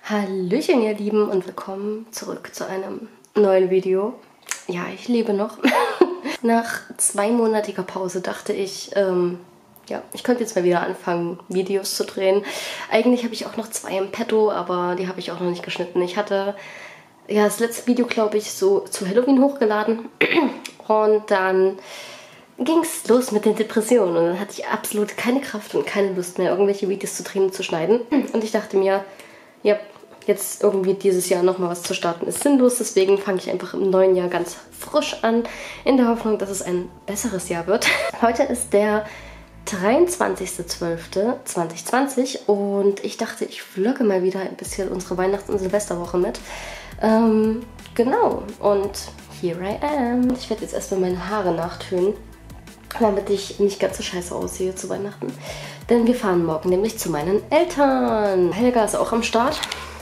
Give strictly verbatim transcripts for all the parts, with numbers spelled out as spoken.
Hallöchen ihr Lieben und willkommen zurück zu einem neuen Video. Ja, ich lebe noch. Nach zweimonatiger Pause dachte ich, ähm, ja, ich könnte jetzt mal wieder anfangen, Videos zu drehen. Eigentlich habe ich auch noch zwei im Petto, aber die habe ich auch noch nicht geschnitten. Ich hatte ja das letzte Video, glaube ich, so zu Halloween hochgeladen und dann ging es los mit den Depressionen und dann hatte ich absolut keine Kraft und keine Lust mehr, irgendwelche Videos zu drehen und zu schneiden. Und ich dachte mir, ja, jetzt irgendwie dieses Jahr nochmal was zu starten ist sinnlos, deswegen fange ich einfach im neuen Jahr ganz frisch an, in der Hoffnung, dass es ein besseres Jahr wird. Heute ist der dreiundzwanzigster zwölfter zweitausendzwanzig und ich dachte, ich vlogge mal wieder ein bisschen unsere Weihnachts- und Silvesterwoche mit. Ähm, genau, und here I am. Ich werde jetzt erstmal meine Haare nachtönen, damit ich nicht ganz so scheiße aussehe zu Weihnachten. Denn wir fahren morgen nämlich zu meinen Eltern. Helga ist auch am Start.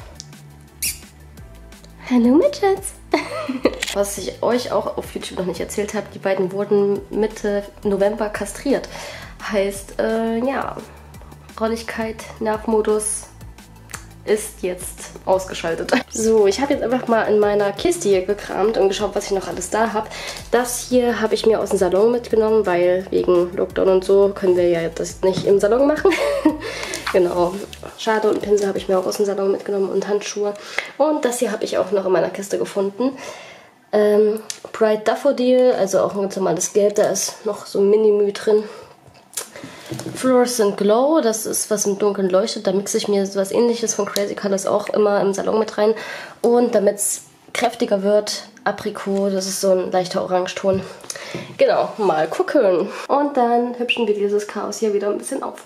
Hallo mit Schatz. Was ich euch auch auf YouTube noch nicht erzählt habe, die beiden wurden Mitte November kastriert. Heißt, äh, ja, Rolligkeit, Nervmodus ist jetzt ausgeschaltet. So, ich habe jetzt einfach mal in meiner Kiste hier gekramt und geschaut, was ich noch alles da habe. Das hier habe ich mir aus dem Salon mitgenommen, weil wegen Lockdown und so können wir ja das nicht im Salon machen. Genau. Schade und Pinsel habe ich mir auch aus dem Salon mitgenommen und Handschuhe. Und das hier habe ich auch noch in meiner Kiste gefunden. Ähm, Bright Daffodil, also auch ein ganz normales Gelb, da ist noch so ein Mini-Mühe drin. Fluorescent Glow, das ist was im Dunkeln leuchtet. Da mixe ich mir sowas ähnliches von Crazy Colors auch immer im Salon mit rein. Und damit es kräftiger wird, Aprikot, das ist so ein leichter Orangeton. Genau, mal gucken. Und dann hübschen wir dieses Chaos hier wieder ein bisschen auf.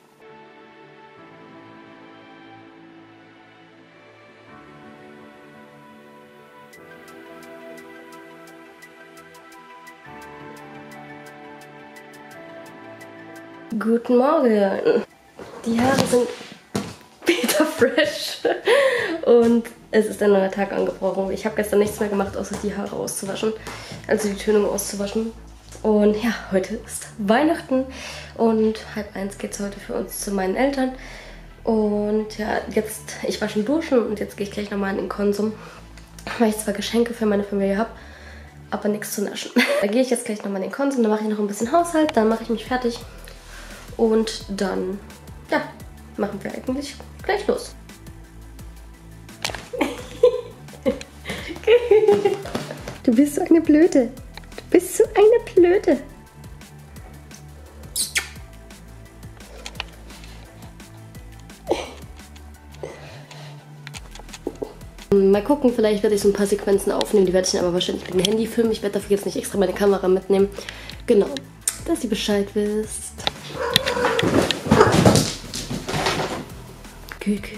Guten Morgen! Die Haare sind wieder fresh und es ist ein neuer Tag angebrochen. Ich habe gestern nichts mehr gemacht, außer die Haare auszuwaschen, also die Tönung auszuwaschen. Und ja, heute ist Weihnachten und halb eins geht es heute für uns zu meinen Eltern. Und ja, jetzt, ich war schon duschen und jetzt gehe ich gleich nochmal in den Konsum, weil ich zwar Geschenke für meine Familie habe, aber nichts zu naschen. Da gehe ich jetzt gleich nochmal in den Konsum, dann mache ich noch ein bisschen Haushalt, dann mache ich mich fertig. Und dann, ja, machen wir eigentlich gleich los. Du bist so eine Blöde. Du bist so eine Blöde. Mal gucken, vielleicht werde ich so ein paar Sequenzen aufnehmen. Die werde ich dann aber wahrscheinlich mit dem Handy filmen. Ich werde dafür jetzt nicht extra meine Kamera mitnehmen. Genau, dass ihr Bescheid wisst. Küke.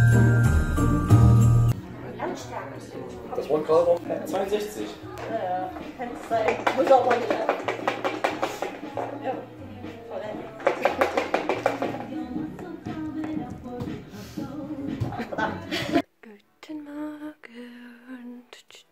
Das One Color zweiundsechzig. Ja, ja. kann es sein. Muss aber nicht. Ja. Guten Morgen.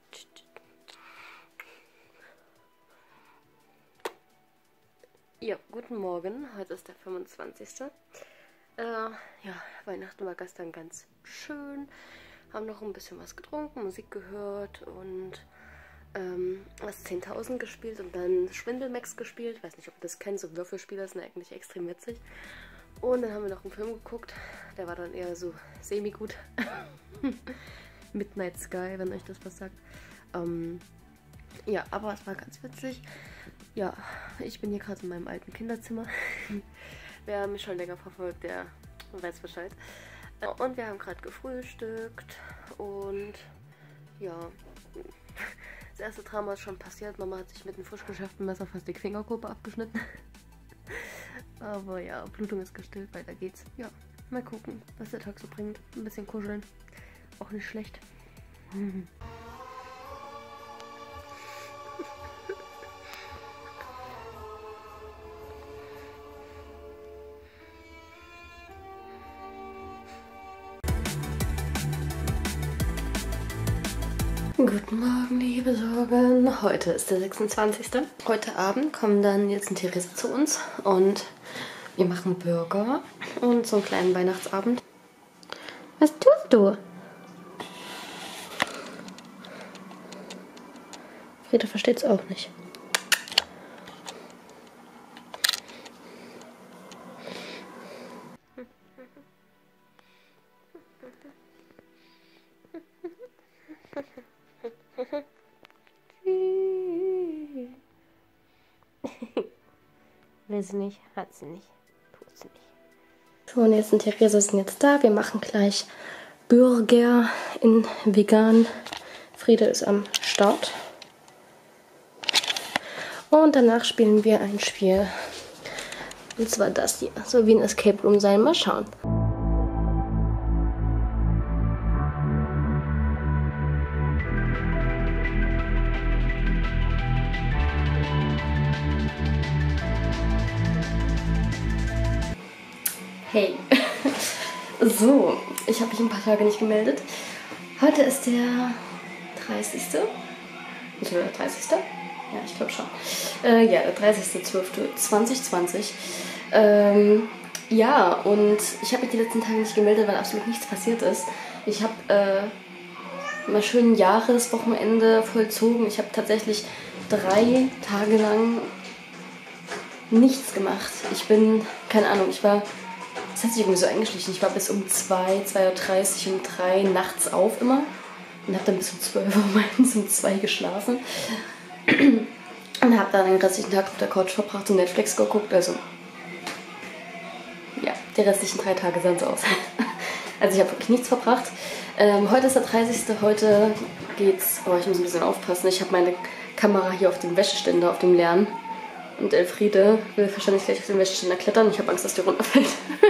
Ja, guten Morgen. Heute ist der fünfundzwanzigste Äh, ja, Weihnachten war gestern ganz schön. Haben noch ein bisschen was getrunken, Musik gehört und ähm, das zehntausend gespielt und dann Schwindelmax gespielt. Ich weiß nicht, ob ihr das kennt, so Würfelspiele sind eigentlich extrem witzig. Und dann haben wir noch einen Film geguckt, der war dann eher so semi-gut. Midnight Sky, wenn euch das was sagt. Ähm, ja, aber es war ganz witzig. Ja, ich bin hier gerade in meinem alten Kinderzimmer. Wer mich schon länger verfolgt, der weiß Bescheid. Und wir haben gerade gefrühstückt und ja, das erste Drama ist schon passiert. Mama hat sich mit einem frisch geschärften Messer fast die Fingerkuppe abgeschnitten. Aber ja, Blutung ist gestillt, weiter geht's. Ja, mal gucken, was der Tag so bringt. Ein bisschen kuscheln, auch nicht schlecht. Guten Morgen, liebe Sorgen. Heute ist der sechsundzwanzigste Heute Abend kommen dann jetzt ein Theresa zu uns und wir machen Burger und so einen kleinen Weihnachtsabend. Was tust du? Frieda versteht es auch nicht. Will sie nicht, hat sie nicht, tut sie nicht. So, und jetzt sind Theresa sind jetzt da. Wir machen gleich Burger in vegan. Frieda ist am Start. Und danach spielen wir ein Spiel. Und zwar das hier. So wie ein Escape Room sein. Mal schauen. Hey, so, ich habe mich ein paar Tage nicht gemeldet. Heute ist der dreißigste Ist der dreißigste Ja, ich glaube schon. Äh, ja, der dreißigste zwölfte zweitausendzwanzig Ähm, ja, und ich habe mich die letzten Tage nicht gemeldet, weil absolut nichts passiert ist. Ich habe äh, mal schön ein Jahreswochenende vollzogen. Ich habe tatsächlich drei Tage lang nichts gemacht. Ich bin, keine Ahnung, ich war... Das hat sich irgendwie so eingeschlichen. Ich war bis um zwei, zwei Uhr dreißig und drei nachts auf immer. Und habe dann bis um zwölf Uhr meistens um zwei geschlafen. Und habe dann den restlichen Tag auf der Couch verbracht und Netflix geguckt. Also, ja, die restlichen drei Tage sahen so aus. Also ich habe wirklich nichts verbracht. Ähm, heute ist der dreißigste Heute geht's... Oh, ich muss ein bisschen aufpassen. Ich habe meine Kamera hier auf dem Wäscheständer, auf dem leeren. Und Elfriede will wahrscheinlich gleich auf den Wäscheständer klettern. Ich habe Angst, dass die runterfällt.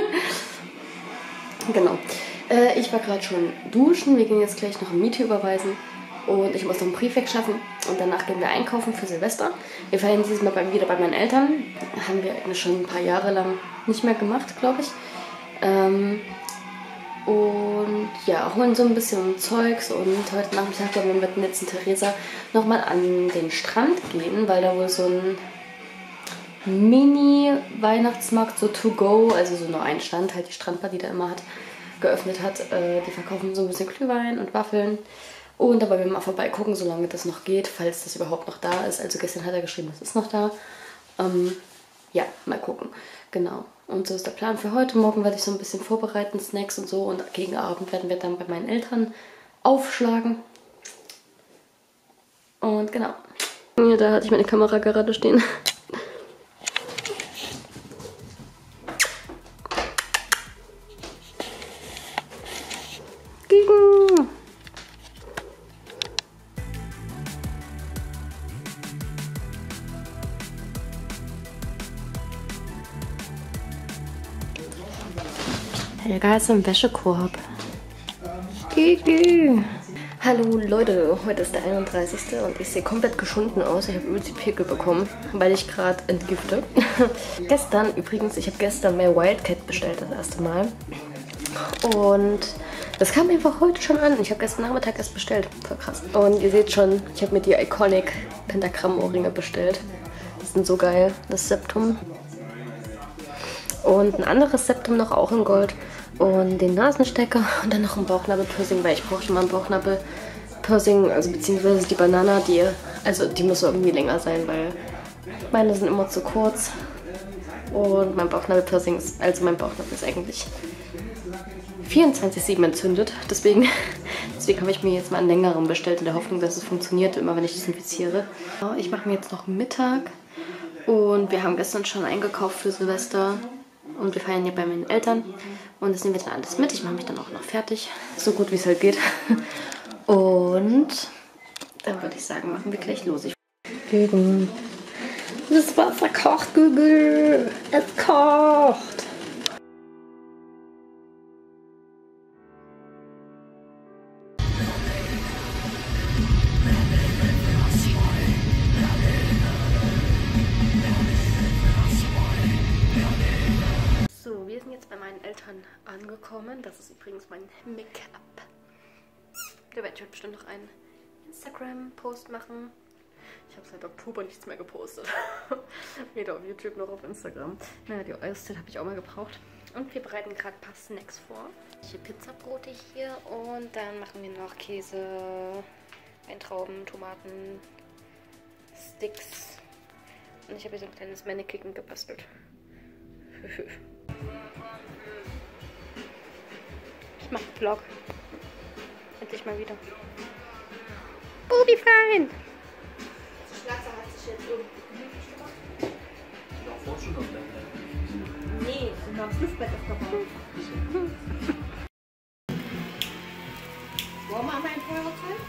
Genau. Äh, ich war gerade schon duschen. Wir gehen jetzt gleich noch ein Miete überweisen. Und ich muss noch einen Brief wegschaffen. Und danach gehen wir einkaufen für Silvester. Wir feiern dieses Mal bei, wieder bei meinen Eltern. Haben wir eigentlich schon ein paar Jahre lang nicht mehr gemacht, glaube ich. Ähm, und ja, holen so ein bisschen Zeugs. Und heute Nachmittag wollen wir mit der letzten Theresa nochmal an den Strand gehen, weil da wohl so ein Mini-Weihnachtsmarkt, so to go, also so nur ein Stand, halt die Strandbar, die da immer hat, geöffnet hat. Äh, die verkaufen so ein bisschen Glühwein und Waffeln. Und da wollen wir mal vorbeigucken, solange das noch geht, falls das überhaupt noch da ist. Also gestern hat er geschrieben, das ist noch da. Ähm, ja, mal gucken. Genau. Und so ist der Plan für heute. Morgen werde ich so ein bisschen vorbereiten, Snacks und so. Und gegen Abend werden wir dann bei meinen Eltern aufschlagen. Und genau. Ja, da hatte ich meine Kamera gerade stehen. Helga ist im Wäschekorb. Gigi. Hallo Leute, heute ist der einunddreißigste und ich sehe komplett geschunden aus. Ich habe übelst die Pickel bekommen, weil ich gerade entgifte. Gestern übrigens, ich habe gestern mehr Wildcat bestellt, das erste Mal. Und das kam einfach heute schon an. Ich habe gestern Nachmittag erst bestellt. Voll krass. Und ihr seht schon, ich habe mir die Iconic Pentagramm-Ohrringe bestellt. Die sind so geil. Das Septum. Und ein anderes Septum noch, auch in Gold. Und den Nasenstecker und dann noch ein Bauchnabel-Piercing, weil ich brauche schon mal ein Bauchnabel-Piercing, also beziehungsweise die Banana, die, also die muss irgendwie länger sein, weil meine sind immer zu kurz. Und mein Bauchnabel-Piercing ist, also mein Bauchnabel ist eigentlich vierundzwanzig sieben entzündet. Deswegen, deswegen habe ich mir jetzt mal einen längeren bestellt, in der Hoffnung, dass es funktioniert, immer wenn ich desinfiziere. Ich mache mir jetzt noch Mittag und wir haben gestern schon eingekauft für Silvester. Und wir feiern hier bei meinen Eltern. Und das nehmen wir dann alles mit. Ich mache mich dann auch noch fertig. So gut wie es halt geht. Und dann würde ich sagen, machen wir gleich los. Ich das Wasser kocht, Google. Es kocht. So, wir sind jetzt bei meinen Eltern angekommen. Das ist übrigens mein Make-up. Da werde ich heute bestimmt noch einen Instagram-Post machen. Ich habe seit Oktober nichts mehr gepostet. Weder auf YouTube noch auf Instagram. Naja, die Eiszeit habe ich auch mal gebraucht. Und wir bereiten gerade ein paar Snacks vor. Hier Pizzabrote hier und dann machen wir noch Käse, Weintrauben, Tomaten, Sticks. Und ich habe hier so ein kleines Mannequin gebastelt. Ich mache einen Vlog. Endlich mal wieder. Bubi fein! Die Schlatze hat sich jetzt irgendwie gemütlich gemacht. Noch vor schon noch Nee, sie haben das Luftbett aufgebaut. Wollen wir einmal ein Feuerzeug?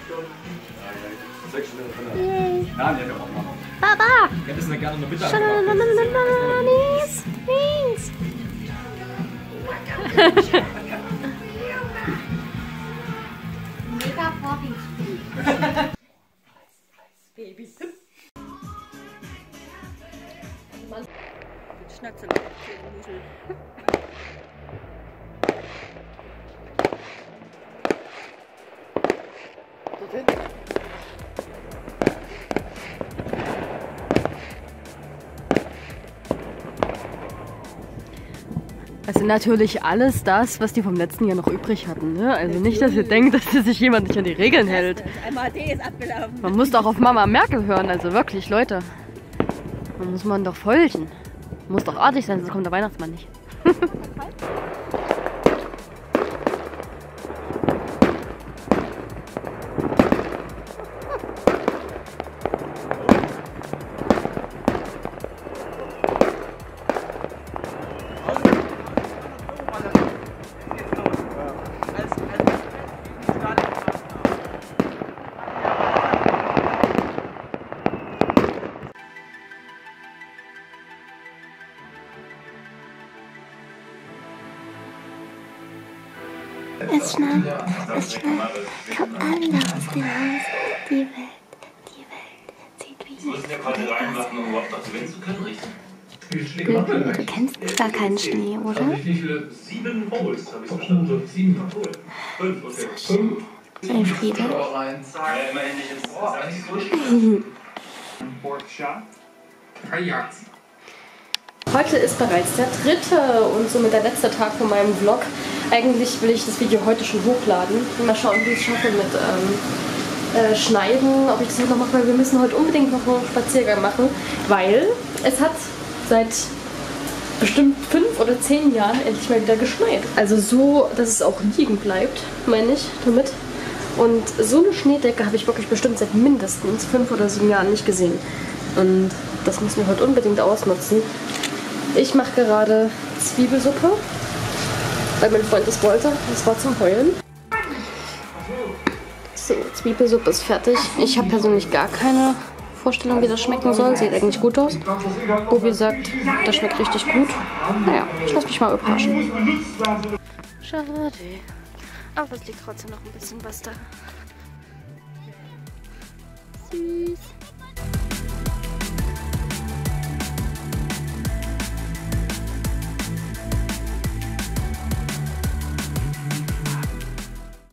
Sechs Stunden von der. Nein, ja, wir auch machen. Baba! Ich hätte es nicht gerne in der Mittag Schananis! Links! Mega Vorbild. Baby. Mann. Schnatzel. Muschel. Also natürlich alles das, was die vom letzten Jahr noch übrig hatten. Ne? Also nicht, dass ihr denkt, dass sich jemand nicht an die Regeln hält. M A D ist abgelaufen. Man muss doch auf Mama Merkel hören, also wirklich, Leute. Man muss man doch folgen. Muss doch artig sein, sonst kommt der Weihnachtsmann nicht. Es schneit, es schneit, kommt alle aus dem Haus. Die Welt, die Welt sieht wie ich aus. Du, du kennst gar keinen Schnee, oder? Sieben Holes habe ich bestimmt so sieben Holes. So schön. Elfriede. Heute ist bereits der dritte und somit der letzte Tag von meinem Vlog. Eigentlich will ich das Video heute schon hochladen. Mal schauen, wie ich es schaffe mit ähm, äh, Schneiden, ob ich das noch mache, weil wir müssen heute unbedingt noch einen Spaziergang machen, weil es hat seit bestimmt fünf oder zehn Jahren endlich mal wieder geschneit. Also so, dass es auch liegen bleibt, meine ich damit. Und so eine Schneedecke habe ich wirklich bestimmt seit mindestens fünf oder sieben Jahren nicht gesehen. Und das müssen wir heute unbedingt ausnutzen. Ich mache gerade Zwiebelsuppe, weil mein Freund das wollte. Das war zum Heulen. So, Zwiebelsuppe ist fertig. Ich habe persönlich gar keine Vorstellung, wie das schmecken soll. Sieht eigentlich gut aus. Bobi sagt, das schmeckt richtig gut. Naja, ich lasse mich mal überraschen. Schade. Aber es liegt trotzdem noch ein bisschen was da. Süß.